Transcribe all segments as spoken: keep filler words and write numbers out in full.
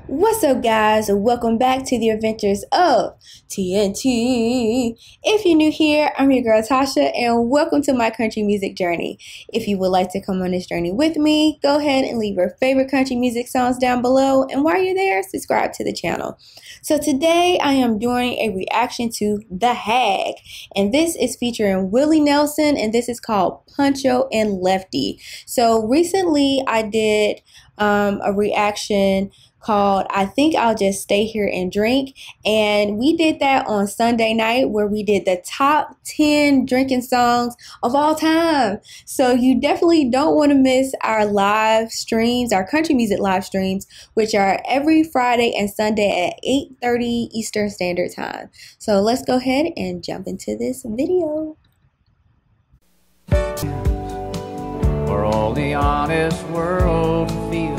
What's up, guys? Welcome back to the adventures of T N T. If you're new here, I'm your girl Tasha, and welcome to my country music journey. If you would like to come on this journey with me, go ahead and leave your favorite country music songs down below, and while you're there, subscribe to the channel. So today I am doing a reaction to The Hag, and this is featuring Willie Nelson, and this is called Puncho and Lefty. So recently I did um, a reaction called I Think I'll Just Stay Here and Drink, and we did that on Sunday night where we did the top ten drinking songs of all time. So you definitely don't want to miss our live streams, our country music live streams, which are every Friday and Sunday at eight thirty Eastern Standard Time. So let's go ahead and jump into this video. For all the honest world to feel,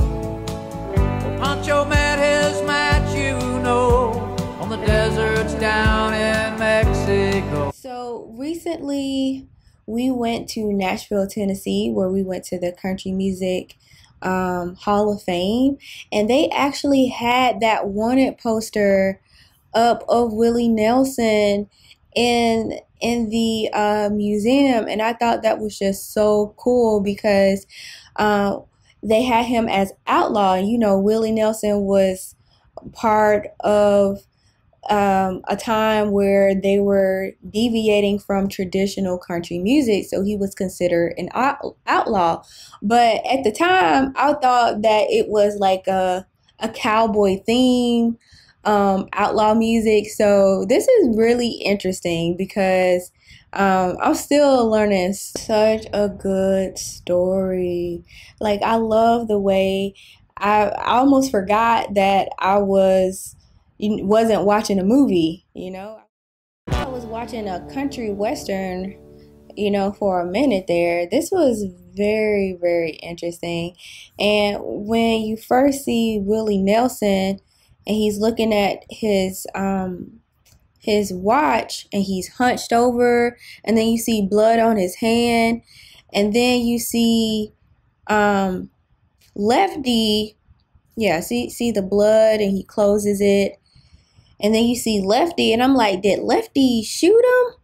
Puncho met his match, you know, on the deserts down in Mexico. So recently we went to Nashville, Tennessee, where we went to the Country Music um, Hall of Fame, and they actually had that wanted poster up of Willie Nelson in in the uh, museum, and I thought that was just so cool because uh, they had him as outlaw. You know, Willie Nelson was part of um, a time where they were deviating from traditional country music, so he was considered an out outlaw. But at the time, I thought that it was like a, a cowboy theme, um, outlaw music. So this is really interesting because Um, I'm still learning such a good story. Like, I love the way I, I almost forgot that I was wasn't watching a movie, you know. I was watching a country western, you know, for a minute there. This was very, very interesting. And when you first see Willie Nelson and he's looking at his um his watch and he's hunched over, and then you see blood on his hand, and then you see um Lefty, yeah, see see the blood, and he closes it, and then you see Lefty, and I'm like, did Lefty shoot him?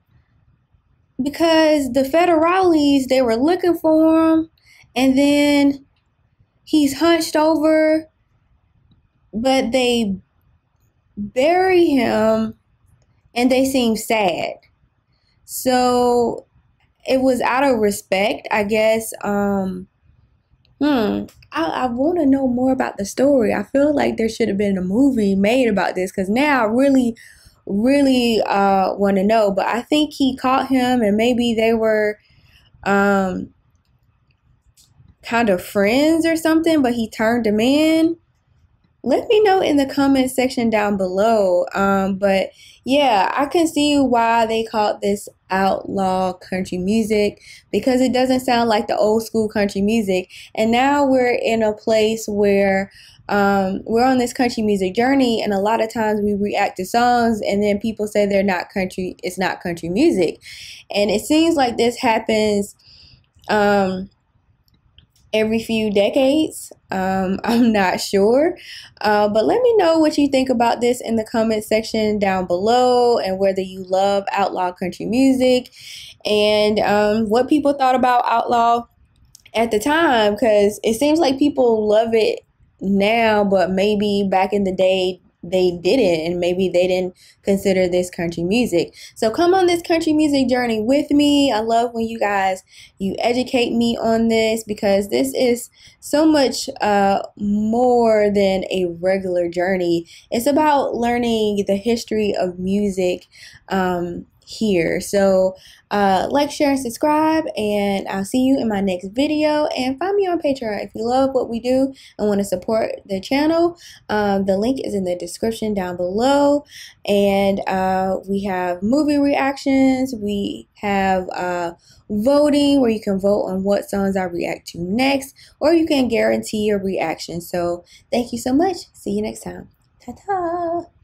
Because the federales, they were looking for him, and then he's hunched over, but they bury him and they seem sad. So it was out of respect, I guess. Um, hmm. I, I want to know more about the story. I feel like there should have been a movie made about this, because now I really, really uh, want to know. But I think he caught him, and maybe they were um, kind of friends or something, but he turned him in. Let me know in the comment section down below. Um, but yeah, I can see why they called this outlaw country music, because it doesn't sound like the old school country music. And now we're in a place where um, we're on this country music journey, and a lot of times we react to songs and then people say they're not country, it's not country music. And it seems like this happens um, every few decades. Um, I'm not sure, uh, but let me know what you think about this in the comment section down below, and whether you love outlaw country music, and um, what people thought about outlaw at the time, because it seems like people love it now, but maybe back in the day they didn't, and maybe they didn't consider this country music. So come on this country music journey with me. I love when you guys you educate me on this, because this is so much uh more than a regular journey. It's about learning the history of music um here. So uh like, share, and subscribe, and I'll see you in my next video. And find me on Patreon if you love what we do and want to support the channel. Um, the link is in the description down below. And uh, we have movie reactions, we have uh, voting, where you can vote on what songs I react to next, or you can guarantee your reaction. So thank you so much. See you next time. Ta-ta.